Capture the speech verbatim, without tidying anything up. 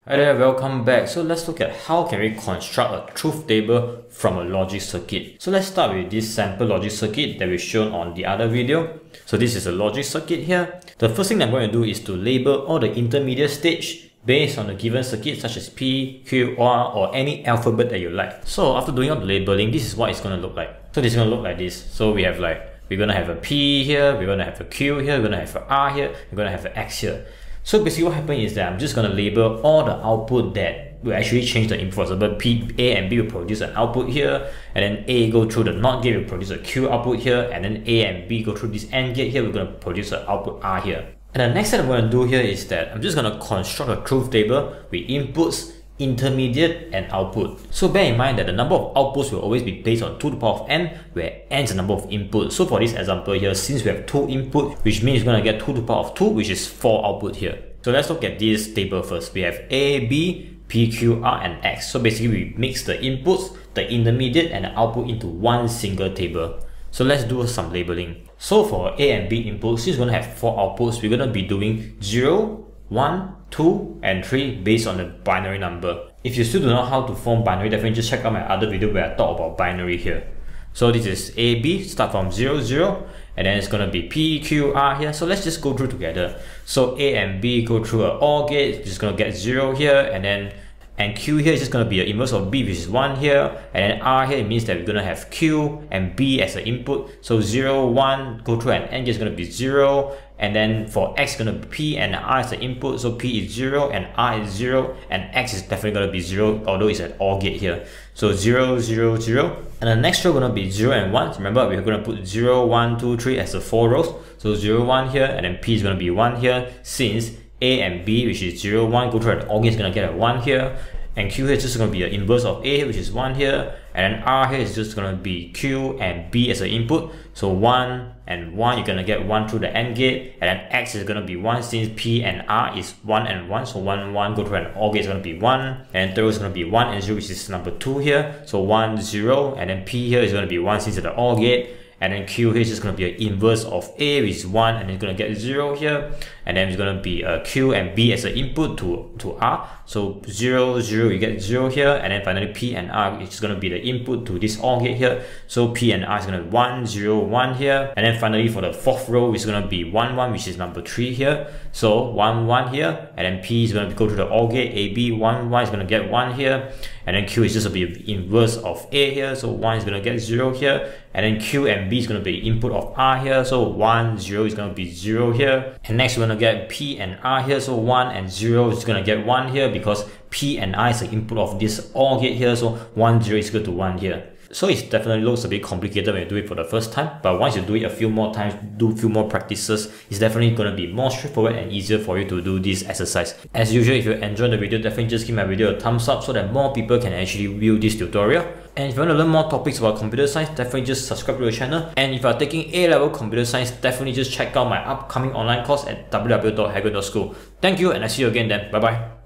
Hi there, welcome back. So let's look at how can we construct a truth table from a logic circuit. So let's start with this sample logic circuit that we've shown on the other video. So this is a logic circuit here. The first thing I'm going to do is to label all the intermediate stage based on the given circuit, such as P, Q, R, or any alphabet that you like. So after doing all the labeling, this is what it's going to look like. So this is going to look like this. So we have like, we're going to have a P here, we're going to have a Q here, we're going to have an R here, we're going to have an X here. So basically what happens is that I'm just going to label all the output that will actually change the input. For example, P, A and B will produce an output here, and then A go through the NOT gate will produce a Q output here, and then A and B go through this AND gate here, we're going to produce an output R here. And the next thing I'm going to do here is that I'm just going to construct a truth table with inputs, intermediate, and output. So bear in mind that the number of outputs will always be based on two to the power of n, where n is the number of inputs. So for this example here, since we have two input, which means we're going to get two to the power of two, which is four output here. So let's look at this table first. We have A, B, P, Q, R, and X. So basically we mix the inputs, the intermediate, and the output into one single table. So let's do some labeling. So for A and B inputs, since we're going to have four outputs, we're going to be doing zero, one, two, and three based on the binary number. If you still don't know how to form binary, definitely just check out my other video where I talk about binary here. So this is A, B, start from zero, zero, and then it's going to be P, Q, R here. So let's just go through together. So A and B go through an OR gate, just going to get zero here, and then and Q here is just going to be an inverse of B, which is one here, and then R here, it means that we're going to have Q and B as an input. So zero, one, go through an AND gate is going to be zero, and then for X going to be P and R as the input, so P is zero and R is zero, and X is definitely going to be zero, although it's an OR gate here. So zero, zero, zero, and the next row going to be zero and one. Remember, we're going to put zero, one, two, three as the four rows. So zero, one here, and then P is going to be one here, since A and B, which is zero, one, go through an OR gate, is going to get a one here, and Q here is just going to be an inverse of A, which is one here, and then R here is just going to be Q and B as an input. So one and one, you're going to get one through the AND gate, and then X is going to be one since P and R is one and one. So one, one, go through an OR gate is going to be one, and third is going to be one and zero, which is number two here. So one, zero, and then P here is going to be one since it's the OR gate. And then Q here is just going to be an inverse of A, which is one, and it's going to get zero here. And then it's going to be a Q and B as an input to, to R. So zero, zero, you get zero here. And then finally P and R is going to be the input to this OR gate here. So P and R is going to be one, zero, one here. And then finally for the fourth row, it's going to be one, one, which is number three here. So one, one here. And then P is going to go to the OR gate. A, B, one, one is going to get one here. And then Q is just going to be inverse of A here. So one is going to get zero here. And then Q and B is going to be input of R here. So one, zero is going to be zero here. And next we're going to get P and R here. So one and zero is going to get one here because P and R is the input of this OR gate here. So one, zero is equal to one here. So it definitely looks a bit complicated when you do it for the first time, but once you do it a few more times, do a few more practices, it's definitely going to be more straightforward and easier for you to do this exercise. As usual, if you enjoyed the video, definitely just give my video a thumbs up so that more people can actually view this tutorial. And if you want to learn more topics about computer science, definitely just subscribe to the channel. And if you are taking A level computer science, definitely just check out my upcoming online course at w w w dot hexadecimal dot school. Thank you, and I see you again then. Bye bye.